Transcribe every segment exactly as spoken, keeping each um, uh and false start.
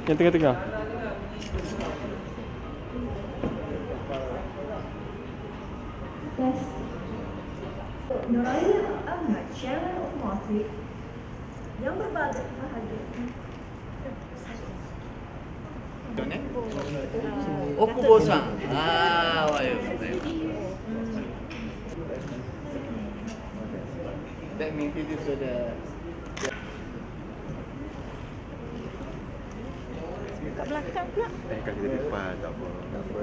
Yang tengah-tengah. Yes. Nuraya Ahmad, Chairman of Matrix, yang berbahagia bahagia. Okubo-san. Ah, baik. That means it is the Kat belakang pula. Eh, kali di depan, tak apa. Tak apa.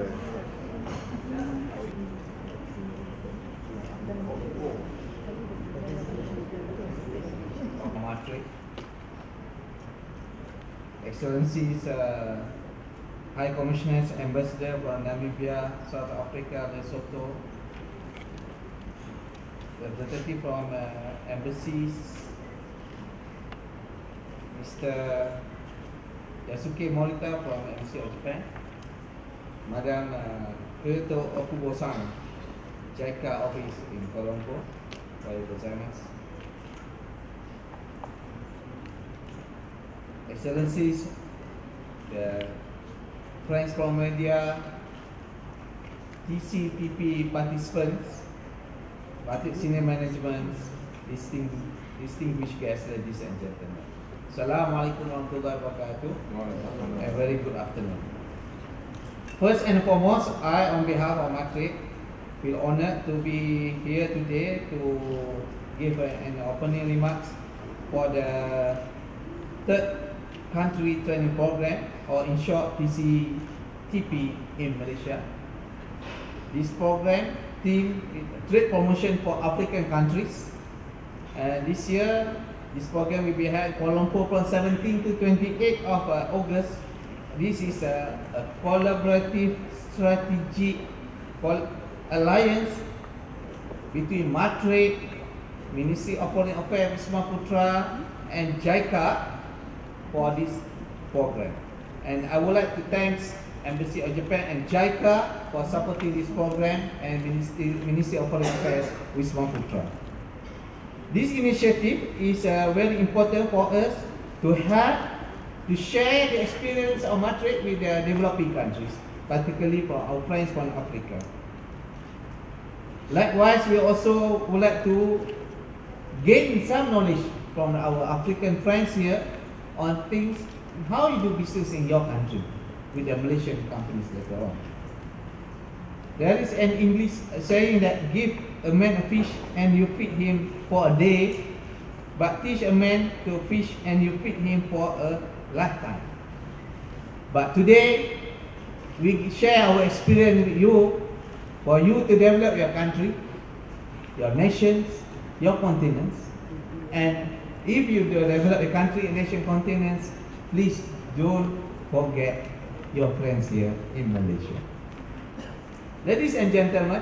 Matrix. Excellencies, uh, High Commissioners, Ambassador from Namibia, South Africa, Lesotho, representative from uh, embassies, Mister Yasuke Morita from Embassy of Japan, Madam uh, Kyoto Okubo-san, JICA office in Colombo, Ohayou gozaimasu. Excellencies, the friends from media, T C T P participants, Matrix Senior Management, distinguished, distinguished guests, ladies and gentlemen. Assalamualaikum warahmatullahi wabarakatuh. A very good afternoon. First and foremost, I, on behalf of Matrix, feel honored to be here today to give an opening remarks for the third country training program, or in short T C T P in Malaysia. This program theme is trade promotion for African countries, and this year this program will be held in Kuala Lumpur from seventeenth to twenty-eighth of uh, August. This is a, a collaborative strategic alliance between Matrix, Ministry of Foreign Affairs Wisma Putra, and JICA for this program. And I would like to thank Embassy of Japan and JICA for supporting this program, and Ministry, Ministry of Foreign Affairs Wisma Putra. This initiative is uh, very important for us to have to share the experience of Matrix with the developing countries, particularly for our friends from Africa. Likewise, we also would like to gain some knowledge from our African friends here on things, how you do business in your country with the Malaysian companies later on. There is an English saying that give a man a fish and you feed him for a day, but teach a man to fish and you feed him for a lifetime. But today, we share our experience with you for you to develop your country, your nations, your continents. And if you develop a country, a nation, continents, please don't forget your friends here in Malaysia. Ladies and gentlemen,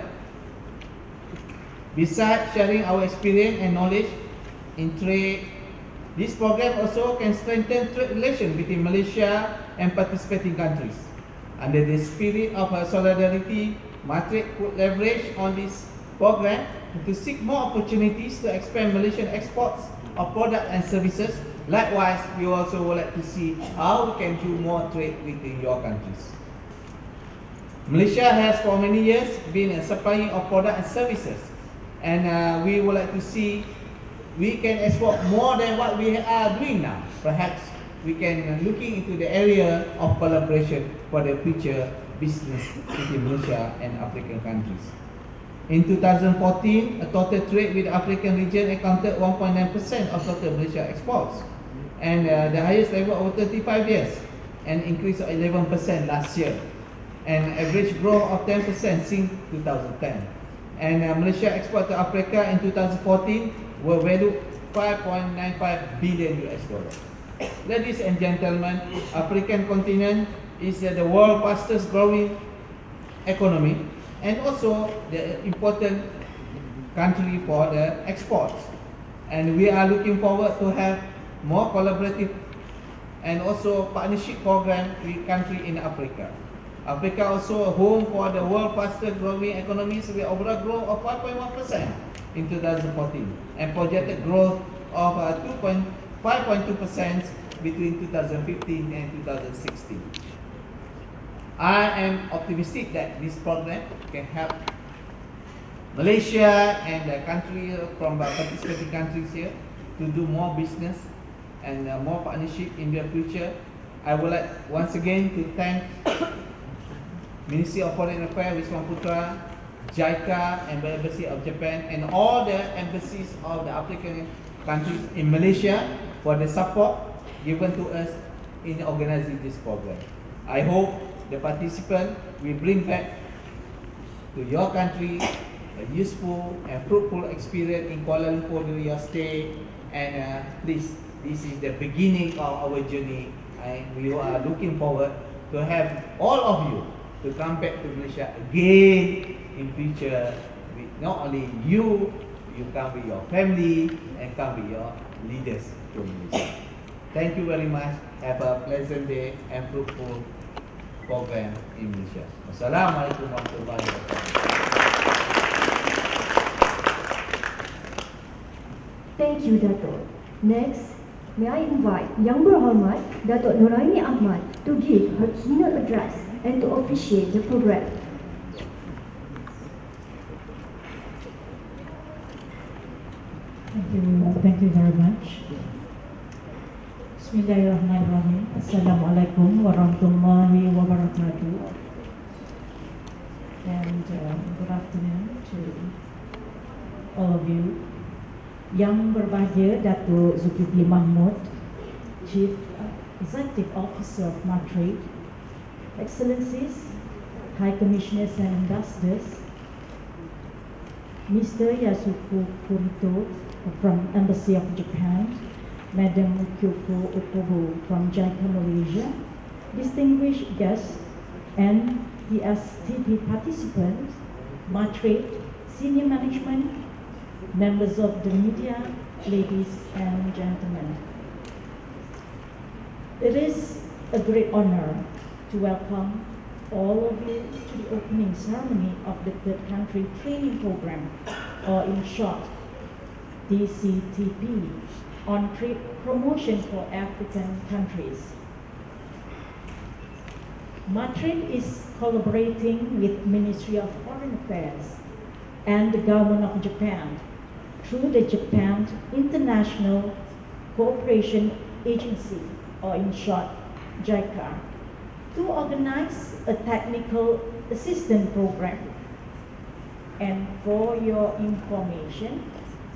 besides sharing our experience and knowledge in trade, this program also can strengthen trade relations between Malaysia and participating countries. Under the spirit of solidarity, Matrix could leverage on this program to seek more opportunities to expand Malaysian exports of products and services. Likewise, we also would like to see how we can do more trade within your countries. Malaysia has for many years been a supplier of products and services, and uh, we would like to see we can export more than what we are doing now. Perhaps we can uh, looking into the area of collaboration for the future business between Malaysia and African countries. In two thousand fourteen, a total trade with the African region accounted one point nine percent of total Malaysia exports, and uh, the highest level over thirty-five years, an increase of eleven percent last year, and average growth of ten percent since two thousand ten. And uh, Malaysia export to Africa in two thousand fourteen were valued five point nine five billion U S dollars. Ladies and gentlemen, African continent is uh, the world's fastest growing economy, and also the important country for the exports. And we are looking forward to have more collaborative and also partnership program with countries in Africa. Africa also a home for the world's fastest growing economies with overall growth of five point one percent in two thousand fourteen and projected growth of uh, five point two percent between two thousand fifteen and two thousand sixteen. I am optimistic that this program can help Malaysia and the country from the participating countries here to do more business and uh, more partnership in the future. I would like once again to thank Ministry of Foreign Affairs, Wisma Putra, JICA, and the Embassy of Japan, and all the embassies of the African countries in Malaysia for the support given to us in organizing this program. I hope the participants will bring back to your country a useful and fruitful experience in Kuala Lumpur during your stay, and uh, please, this is the beginning of our journey, and we are looking forward to have all of you to come back to Malaysia again in future. With not only you, you come with your family and come with your leaders to Malaysia. Thank you very much. Have a pleasant day and fruitful program in Malaysia. Wassalamualaikum warahmatullahi wabarakatuh. Thank you, Dato'. Next, may I invite Yang Berhormat Dato' Noraini Ahmad to give her keynote address and to officiate the program. Thank you, thank you very much. Bismillahirrahmanirrahim. Assalamualaikum warahmatullahi wabarakatuh. And uh, good afternoon to all of you. Yang berbahagia Dato' Zulkifli Mahmud, Chief Executive Officer of Matrade, Excellencies, High Commissioners and Ambassadors, Mister Yasuko Kurito from Embassy of Japan, Madam Kyoko Opobo from JICA Malaysia, distinguished guests, and the S T P participants, Matrade, senior management, members of the media, ladies and gentlemen. It is a great honor to welcome all of you to the opening ceremony of the Third Country Training Program, or in short, T C T P, on trade promotion for African countries. Matrade is collaborating with Ministry of Foreign Affairs and the Government of Japan through the Japan International Cooperation Agency, or in short, JICA, to organize a technical assistance program. And for your information,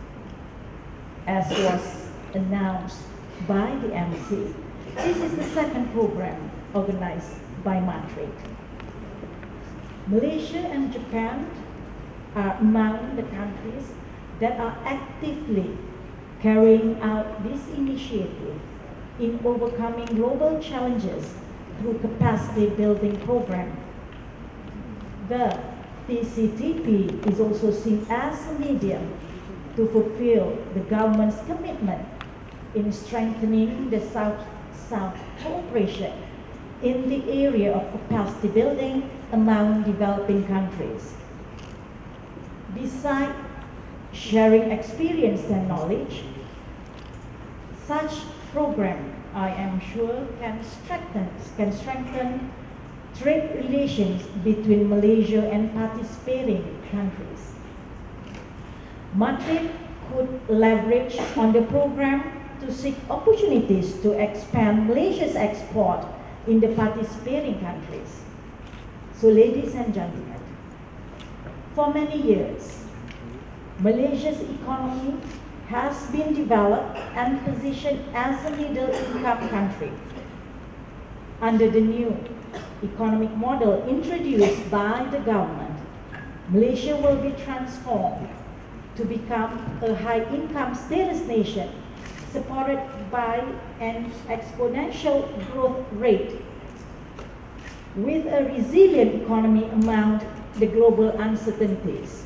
as was announced by the embassy, this is the second program organized by Matrade. Malaysia and Japan are among the countries that are actively carrying out this initiative in overcoming global challenges through capacity building program. The T C T P is also seen as a medium to fulfill the government's commitment in strengthening the South-South cooperation in the area of capacity building among developing countries. Besides sharing experience and knowledge, such program, I am sure, can strengthen, can strengthen trade relations between Malaysia and participating countries. Matrade could leverage on the program to seek opportunities to expand Malaysia's export in the participating countries. So, ladies and gentlemen, for many years, Malaysia's economy has been developed and positioned as a middle-income country. Under the new economic model introduced by the government, Malaysia will be transformed to become a high-income status nation supported by an exponential growth rate with a resilient economy among the global uncertainties.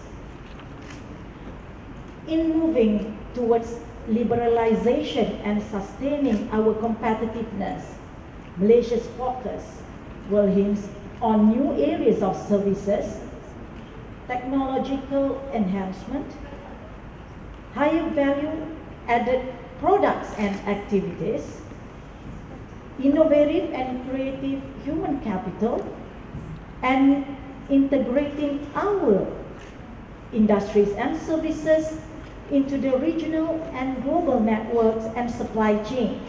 In moving towards liberalization and sustaining our competitiveness, Malaysia's focus will hinge on new areas of services, technological enhancement, higher value added products and activities, innovative and creative human capital, and integrating our industries and services into the regional and global networks and supply chains.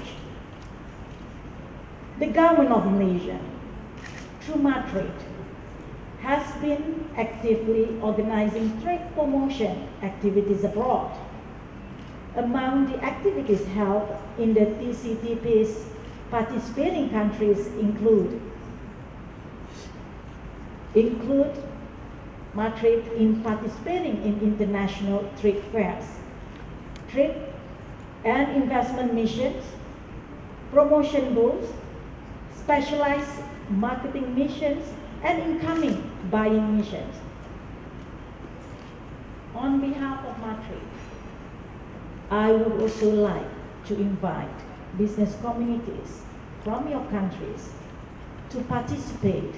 The government of Malaysia, through MATRADE, has been actively organizing trade promotion activities abroad. Among the activities held in the T C T P's participating countries include include MATRADE in participating in international trade fairs, trade and investment missions, promotion booths, specialized marketing missions, and incoming buying missions. On behalf of MATRADE, I would also like to invite business communities from your countries to participate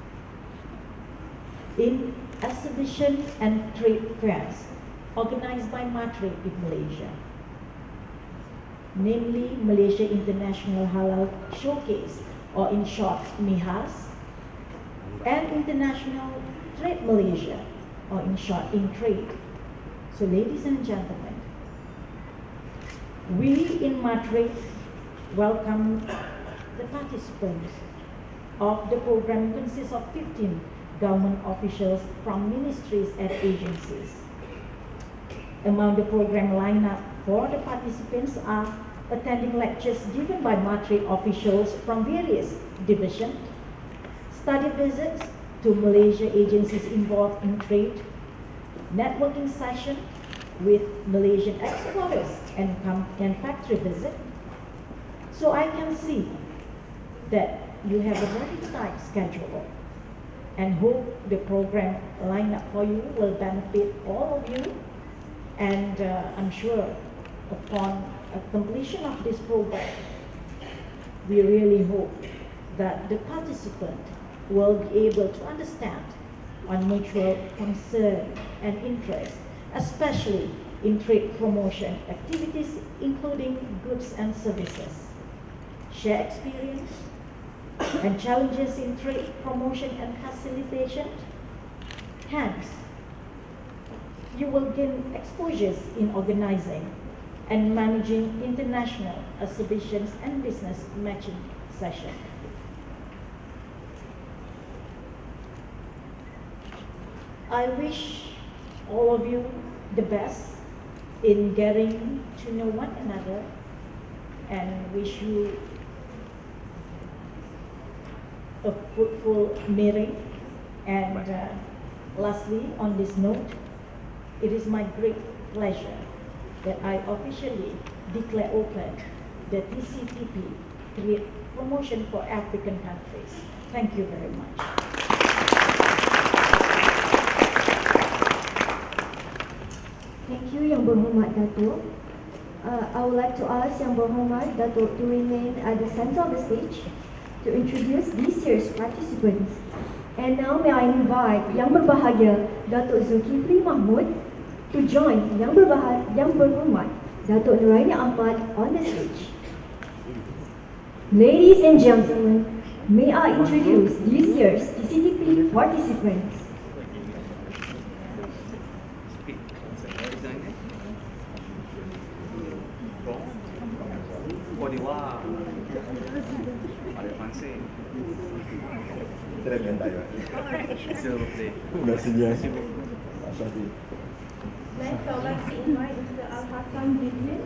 in exhibitions and trade fairs organized by MATRADE in Malaysia, namely Malaysia International Halal Showcase, or in short, MIHAS, and International Trade Malaysia, or in short, InTrade. So ladies and gentlemen, we in MATRADE welcome the participants of the program. Consists of fifteen government officials from ministries and agencies. Among the program lineup for the participants are attending lectures given by MATRADE officials from various divisions, study visits to Malaysia agencies involved in trade, networking session with Malaysian exporters and, and factory visit. So I can see that you have a very tight schedule, and hope the program lineup for you will benefit all of you. And uh, I'm sure upon a completion of this program, we really hope that the participant will be able to understand on mutual concern and interest, especially in trade promotion activities, including goods and services, share experience and challenges in trade promotion and facilitation. Hence, you will gain exposures in organizing and managing international exhibitions and business matching sessions. I wish all of you the best in getting to know one another, and wish you a fruitful meeting. And uh, lastly, on this note, it is my great pleasure that I officially declare open the T C T P Trade Promotion for African Countries. Thank you very much. Thank you, Yang Berhormat Dato'. Uh, I would like to ask Yang Berhormat Dato' to remain at the center of the stage to introduce this year's participants. And now may I invite Yang Berbahagia Dato' Zulkifli Mahmud to join Yang, Berbah Yang Berhormat Dato' Nuraini Ahmad on the stage. Ladies and gentlemen, may I introduce this year's T C T P participants. Next, I would like to invite Mister Al Hassan Bidlin.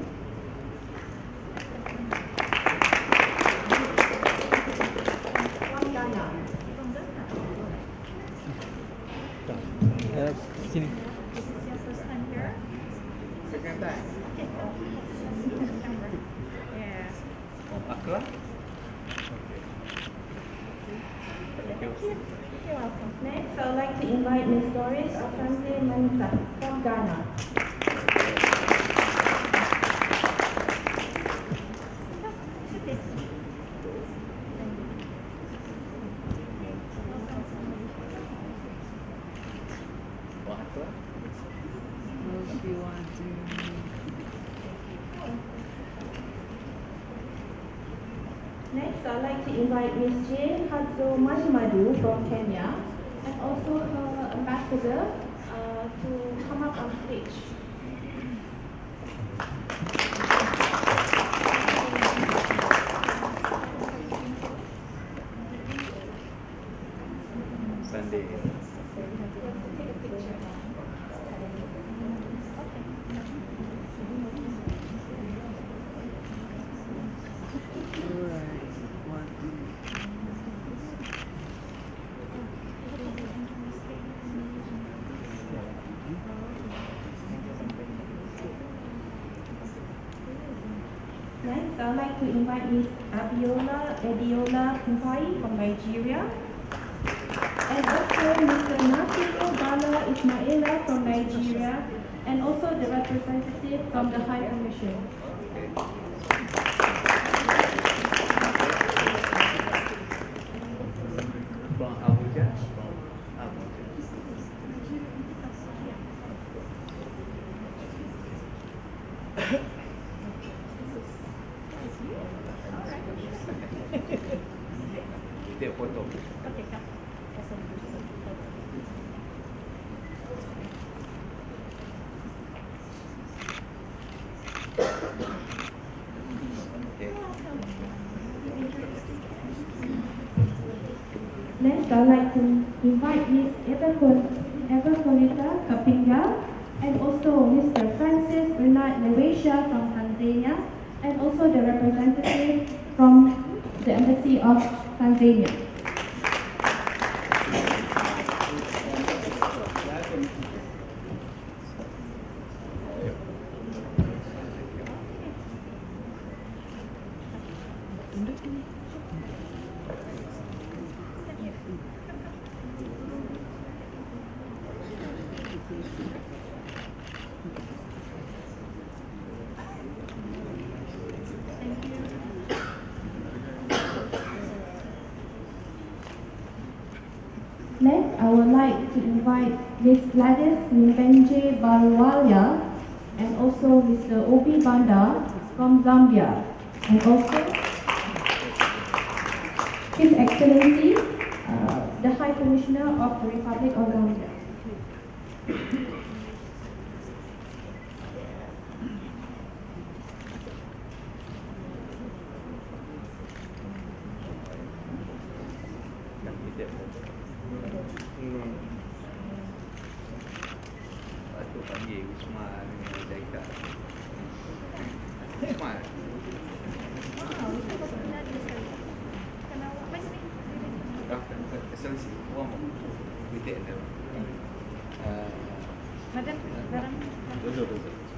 From Ghana. Uh, sini. This is your first time here? Second time. Yeah. Oh, Akla? Thank you. You're welcome. Next, I would like to invite Miz Doris Asante Mansa from Ghana. Next, I would like to invite Miss Jane Hadzo Madimadu from Kenya and also her ambassador uh, to come up on stage. Sunday. Next, I'd like to invite Miss Abiola Ediola Kumpai from Nigeria. And also Mister Nasir Bala Ismaila from Nigeria, and also the representative from the High Commission. From Abuja. From Abuja. Take photo. Next, I'd like to invite Miss Everconita Kapinga and also Mister Francis Bernard Lewesha from Tanzania, and also the representative from the Embassy of Tanzania. Next, I would like to invite Miss Gladys Mbenje Barwalia and also Mister Obi Banda from Zambia, and also His Excellency, uh, the High Commissioner of the Republic of Zambia. Patut panggil Wisma dengan Jaika. Wisma. Excellency, one more. We take them. Uh, Madam, barang. Betul betul.